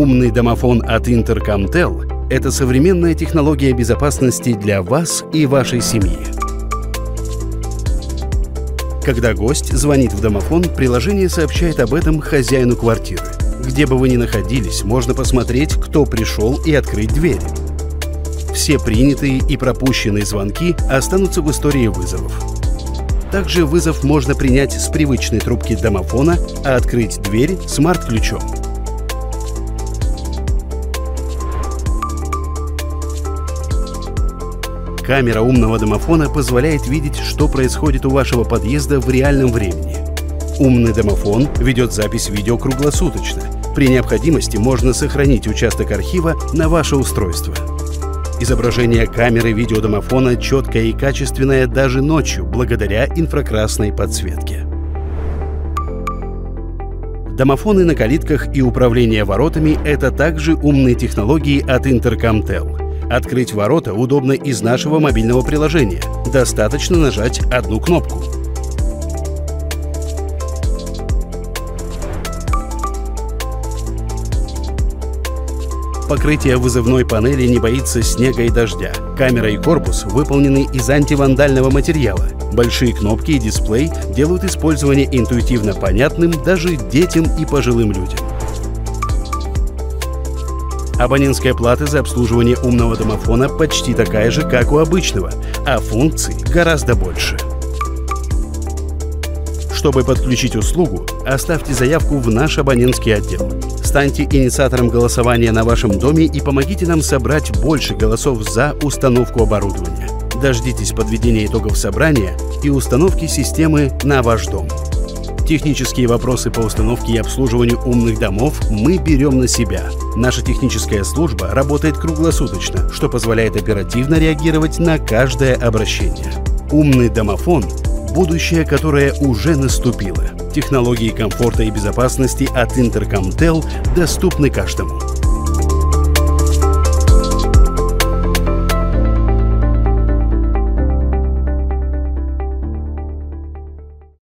Умный домофон от Intercomtel – это современная технология безопасности для вас и вашей семьи. Когда гость звонит в домофон, приложение сообщает об этом хозяину квартиры. Где бы вы ни находились, можно посмотреть, кто пришел, и открыть дверь. Все принятые и пропущенные звонки останутся в истории вызовов. Также вызов можно принять с привычной трубки домофона, а открыть дверь смарт-ключом. Камера умного домофона позволяет видеть, что происходит у вашего подъезда в реальном времени. Умный домофон ведет запись видео круглосуточно. При необходимости можно сохранить участок архива на ваше устройство. Изображение камеры видеодомофона четкое и качественное даже ночью, благодаря инфракрасной подсветке. Домофоны на калитках и управление воротами – это также умные технологии от Intercomtel. Открыть ворота удобно из нашего мобильного приложения. Достаточно нажать одну кнопку. Покрытие вызовной панели не боится снега и дождя. Камера и корпус выполнены из антивандального материала. Большие кнопки и дисплей делают использование интуитивно понятным даже детям и пожилым людям. Абонентская плата за обслуживание умного домофона почти такая же, как у обычного, а функций гораздо больше. Чтобы подключить услугу, оставьте заявку в наш абонентский отдел. Станьте инициатором голосования на вашем доме и помогите нам собрать больше голосов за установку оборудования. Дождитесь подведения итогов собрания и установки системы на ваш дом. Технические вопросы по установке и обслуживанию умных домов мы берем на себя. Наша техническая служба работает круглосуточно, что позволяет оперативно реагировать на каждое обращение. Умный домофон – будущее, которое уже наступило. Технологии комфорта и безопасности от Intercomtel доступны каждому.